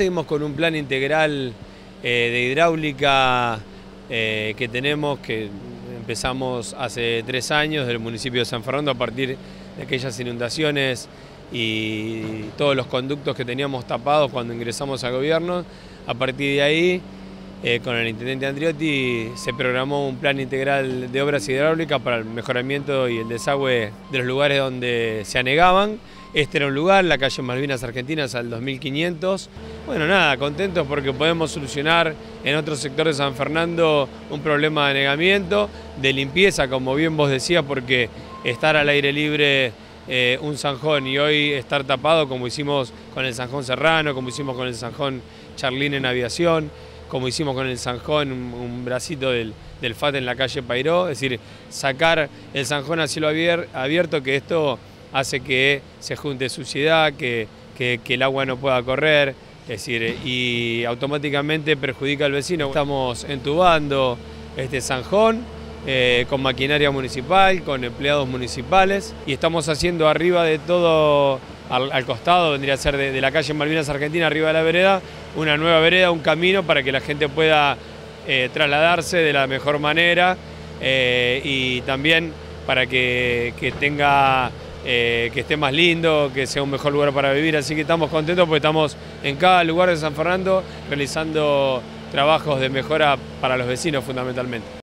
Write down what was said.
seguimos con un plan integral de hidráulica que tenemos, que empezamos hace 3 años del municipio de San Fernando a partir de aquellas inundaciones y todos los conductos que teníamos tapados cuando ingresamos al gobierno. A partir de ahí, con el intendente Andriotti, se programó un plan integral de obras hidráulicas para el mejoramiento y el desagüe de los lugares donde se anegaban. Este era un lugar, la calle Malvinas Argentinas, al 2500. Bueno, nada, contentos porque podemos solucionar en otro sector de San Fernando un problema de anegamiento, de limpieza, como bien vos decías, porque estar al aire libre un zanjón y hoy estar tapado, como hicimos con el Zanjón Serrano, como hicimos con el Zanjón Charlín en Aviación, como hicimos con el zanjón, un bracito del FAT en la calle Pairó, es decir, sacar el zanjón a cielo abierto, que esto hace que se junte suciedad, que el agua no pueda correr, es decir, y automáticamente perjudica al vecino. Estamos entubando este zanjón con maquinaria municipal, con empleados municipales, y estamos haciendo arriba de todo, al costado, vendría a ser de la calle Malvinas Argentina, arriba de la vereda, una nueva vereda, un camino para que la gente pueda trasladarse de la mejor manera y también para que esté más lindo, que sea un mejor lugar para vivir. Así que estamos contentos porque estamos en cada lugar de San Fernando realizando trabajos de mejora para los vecinos fundamentalmente.